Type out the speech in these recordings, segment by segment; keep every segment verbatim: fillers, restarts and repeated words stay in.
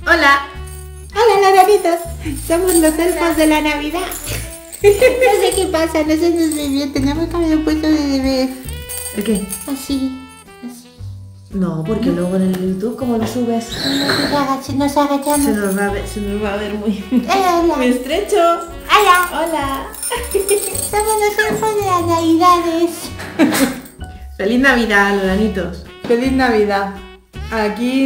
Hola. Hola, Loranitos. Somos los elfos de la Navidad. No sé qué pasa, no sé muy bien. Teníamos que haber puesto de bebé. ¿El qué? Así, así. No, porque luego en el YouTube, como lo subes, Nos, nos agachamos. se nos va a ver, se nos va a ver muy, Hola. muy estrecho. Hola. Hola. Somos los elfos de las Navidades. Feliz Navidad, Loranitos. Feliz Navidad. Aquí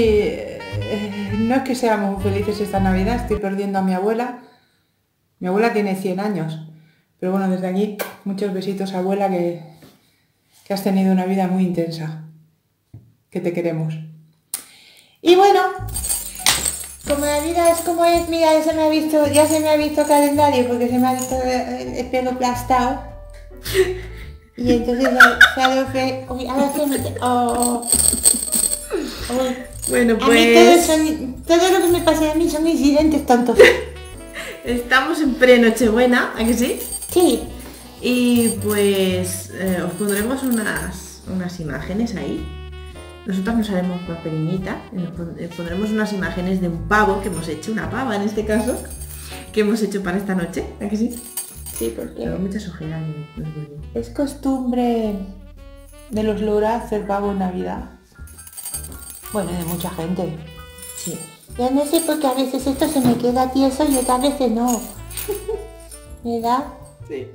eh, no es que seamos muy felices esta Navidad, estoy perdiendo a mi abuela. Mi abuela tiene cien años, pero bueno, desde aquí muchos besitos, abuela, que, que has tenido una vida muy intensa, que te queremos. Y bueno, como la vida es como es, mira, ya se me ha visto, ya se me ha visto calendario porque se me ha visto el, el pelo aplastado. Y entonces claro que, uy, ahora se me... Oh, uy. Bueno, A mí todo, pues son, todo lo que me pasa a mí son incidentes tontos. estamos en pre-Nochebuena, ¿a que sí? Sí. Y pues eh, os pondremos unas, unas imágenes ahí. Nosotras nos haremos más pequeñitas. Nos pon- eh, pondremos unas imágenes de un pavo que hemos hecho, una pava en este caso, que hemos hecho para esta noche, ¿a que sí? Sí, porque Tengo muchas ojeras. No, no es muy bien. ¿Es costumbre de los Lora hacer pavo en Navidad? Bueno, de mucha gente. Sí. ya no sé porque a veces esto se me queda tieso y otras veces no. ¿Verdad? Sí.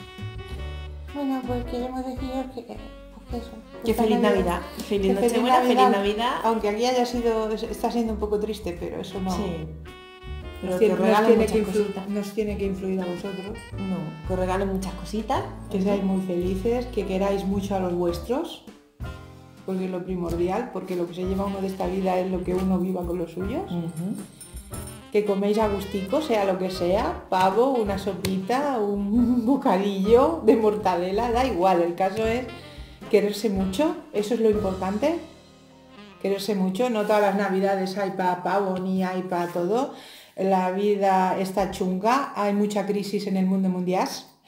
Bueno, pues queremos deciros que... Pues eso, Que esta feliz Navidad. Feliz Que Nochebuena, feliz Navidad. Aunque aquí haya sido, está siendo un poco triste, pero eso no... Sí. Pero Nos que tiene, os nos regalen tiene muchas que influ- cositas. nos tiene que influir a vosotros. No, que os regalen muchas cositas. Que seáis muy felices, que queráis mucho a los vuestros, porque es lo primordial, porque lo que se lleva uno de esta vida es lo que uno viva con los suyos. Ujú. Que coméis a gustico, sea lo que sea, pavo, una sopita, un bocadillo de mortadela, da igual, el caso es quererse mucho, eso es lo importante, quererse mucho, no todas las navidades hay para pavo ni hay para todo, la vida está chunga, hay mucha crisis en el mundo mundial.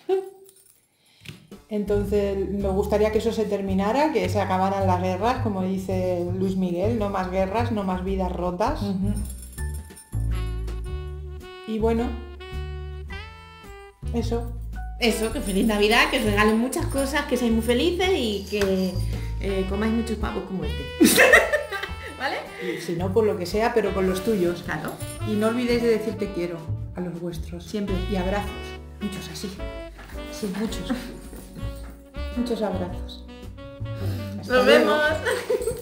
Entonces me gustaría que eso se terminara, que se acabaran las guerras, como dice Luis Miguel, no más guerras, no más vidas rotas. Ujú. Y bueno, eso. Eso, que feliz Navidad, que os regalen muchas cosas, que seáis muy felices y que eh, comáis muchos pavos como este. ¿Vale? Y si no, por lo que sea, pero con los tuyos. Claro. Y no olvidéis de decir te quiero a los vuestros. Siempre. Y abrazos. Muchos así. Sí, muchos. Muchos abrazos. Hasta Nos luego. vemos.